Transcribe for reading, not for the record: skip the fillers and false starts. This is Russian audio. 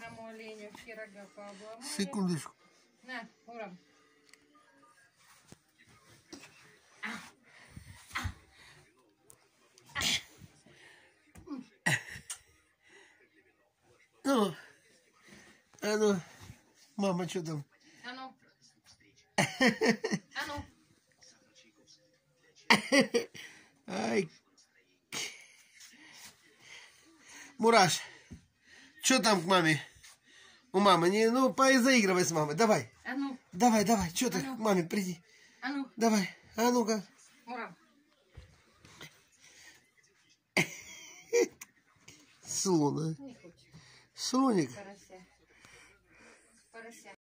Маму оленя все рога пообломали. Секундочку. На, Муром. Ну, а ну, мама, что там? А ну. А ну. Ай. Мураш, что там к маме? У мамы, не, ну, заигрывай с мамой, давай. А ну. Давай, что ты к маме приди. А ну. Давай, а ну-ка. Муром. Слон, а? Не хочет. Слоник. Порося. Порося.